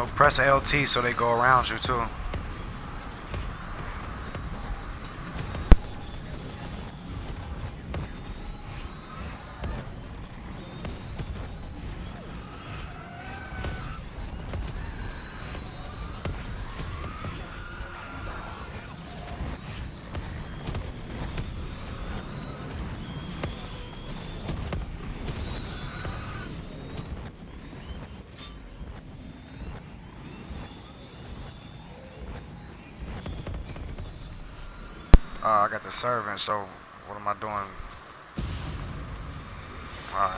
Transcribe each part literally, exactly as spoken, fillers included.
So press L T so they go around you too. Uh, I got the servant, so what am I doing? Alright.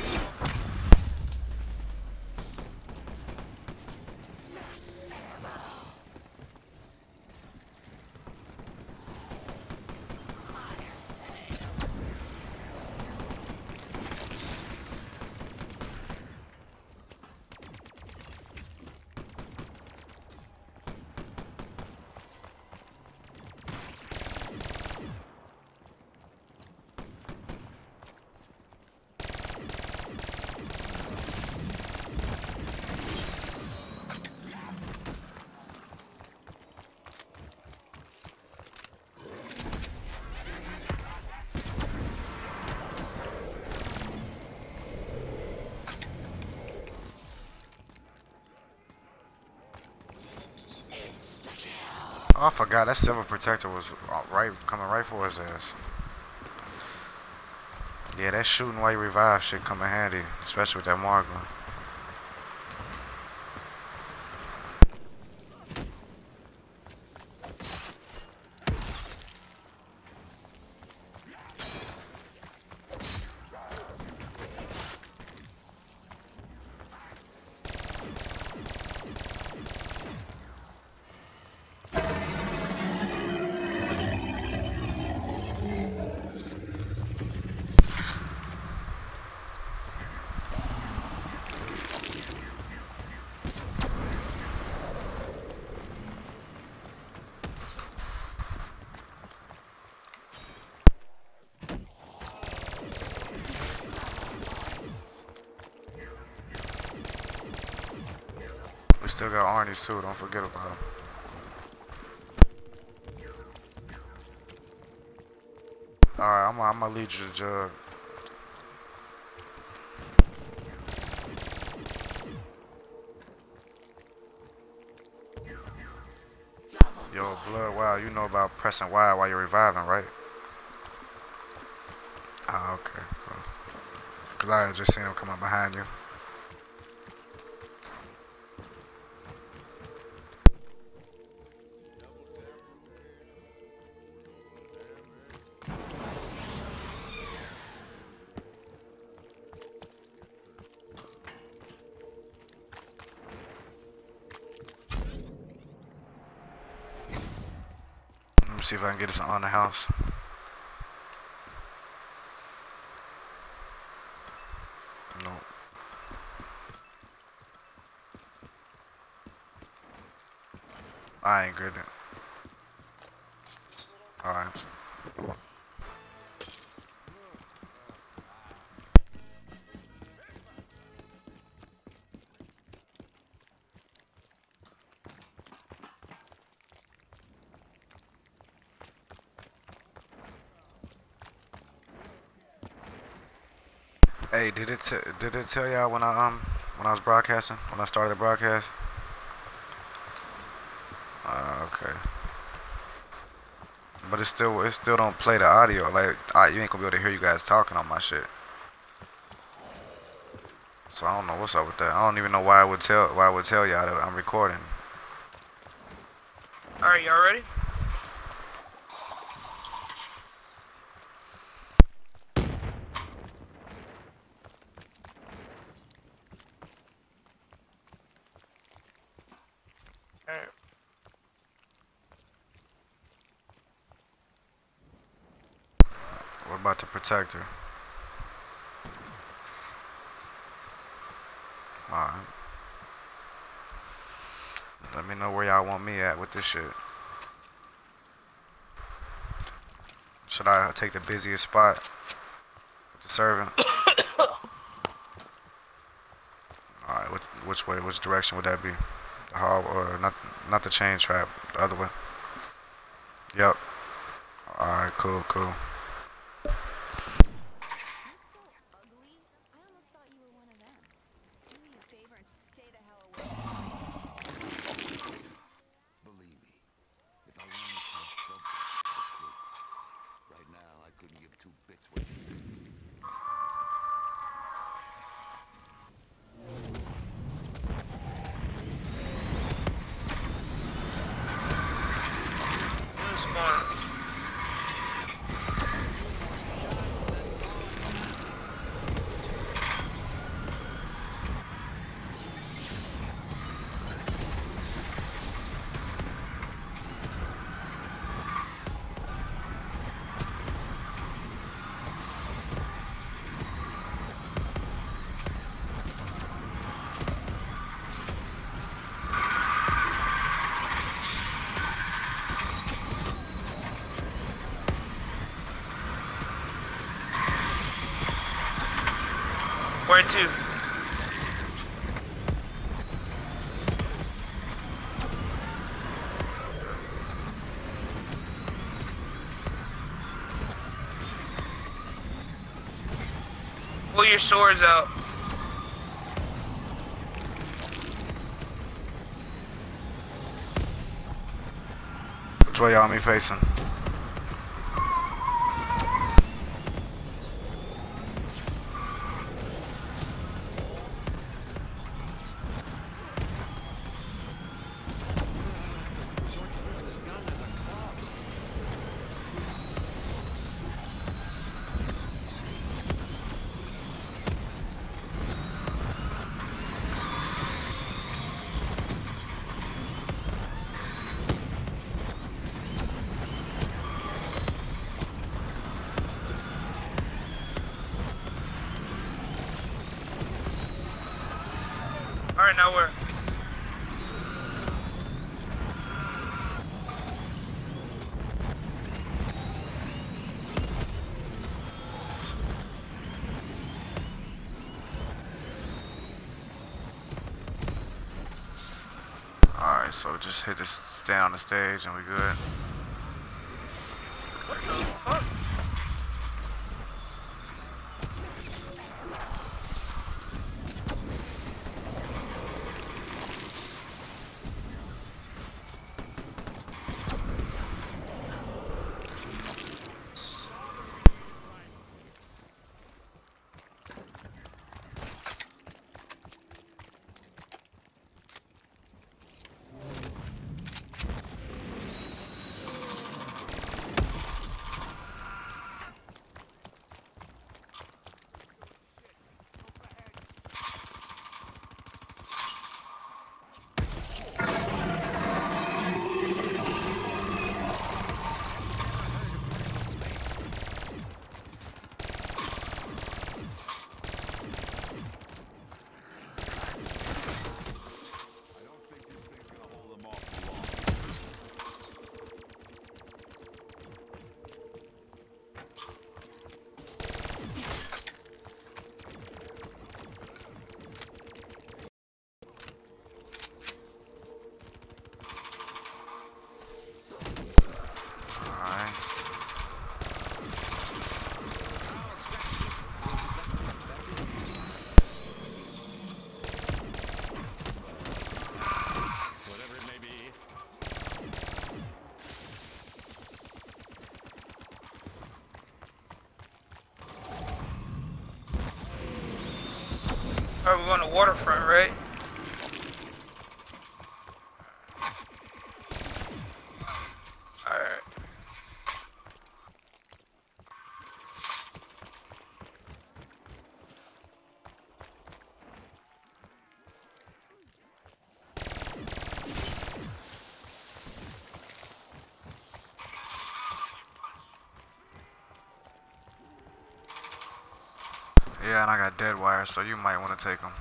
Oh, I forgot that Silver Protector was right coming right for his ass. Yeah, that shooting while you revive shit come in handy, especially with that marker. We still got Arnie's too, don't forget about him. Alright, I'm, I'm gonna lead you to Jug. Yo, Blood, wow, you know about pressing Y while you're reviving, right? Ah, okay, cool. Cause I had just seen him come up behind you. Let me see if I can get us on the house. Nope. I ain't good. Alright. Hey, did it t did it tell y'all when I um when I was broadcasting when I started the broadcast? Uh, okay. But it still it still don't play the audio. Like I, you ain't gonna be able to hear you guys talking on my shit. So I don't know what's up with that. I don't even know why I would tell why I would tell y'all that I'm recording. All right, y'all ready? All right. What about the protector? Alright. Let me know where y'all want me at with this shit. Should I take the busiest spot with the servant? Alright, which, which way, which direction would that be? The hall, or not, not the chain trap, the other one. Yep. Alright, cool, cool. Smart. Where to? Pull your swords out. Which way y'all me facing? Alright, now where? Alright, so just hit this, stand on the stage and we good. What the fuck? Alright, we're going to waterfront, right? Alright. Yeah, and I got dead wires, so you might want to take them.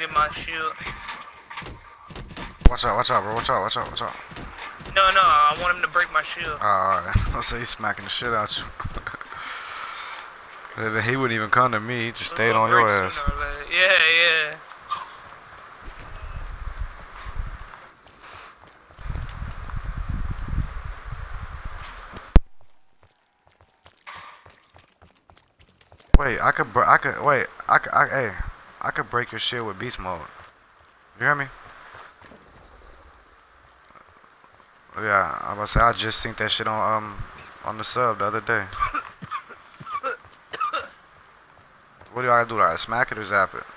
get my shield. Watch out, watch out, bro. Watch out, watch out, watch out. No, no, I want him to break my shield. Oh, alright. I'll say he's smacking the shit out you. Then he wouldn't even come to me. He just It's stayed gonna on your break ass. sooner or later. Yeah, yeah. Wait, I could, br I could, wait, I could, I, hey, I could break your shit with beast mode. You hear me? Yeah, I was about to say, I just seen that shit on, um, on the sub the other day. What do I do? Do I smack it or zap it?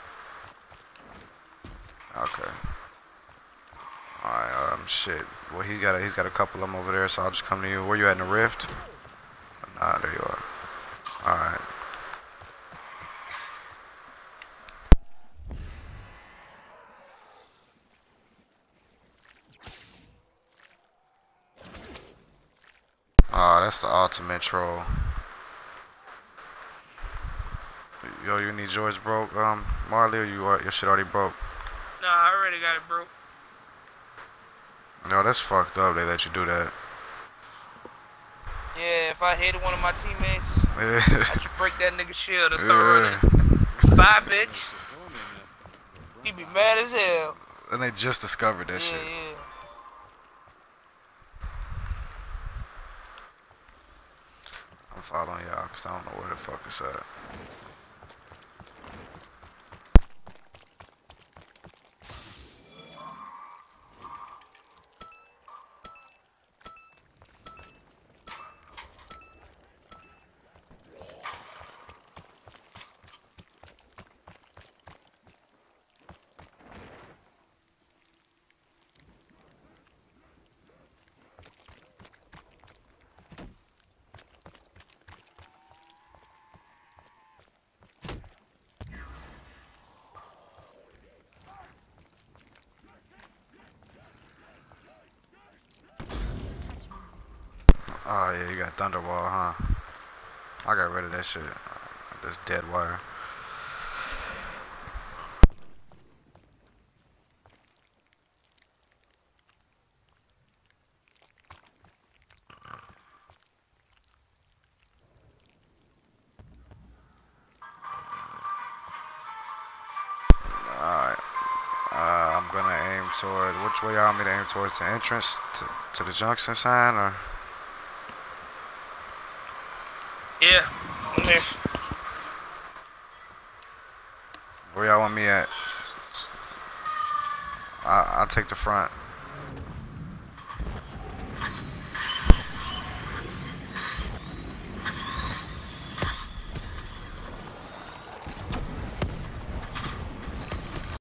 Okay. Alright, um, shit. Well, he's got a, he's got a couple of them over there, so I'll just come to you. Where you at in the rift? Ah, there you are. Alright. Oh, that's the ultimate troll. Yo, you need yours broke, um, Marley, or you are, your shit already broke? Nah, I already got it broke. Yo, that's fucked up. They let you do that. Yeah, if I hated one of my teammates, Yeah. I just break that nigga shield and start Yeah. running. Bye, bitch. He be mad as hell. And they just discovered that Yeah, shit. yeah. I'm following y'all because I don't know where the fuck it's at. Oh yeah, you got Thunderwall, huh? I got rid of that shit. This dead wire. Alright. Uh, I'm gonna aim toward, which way y'all want me to aim towards? The entrance to, to the junction sign, or? Yeah, I'm there. Where y'all want me at? I, I'll take the front.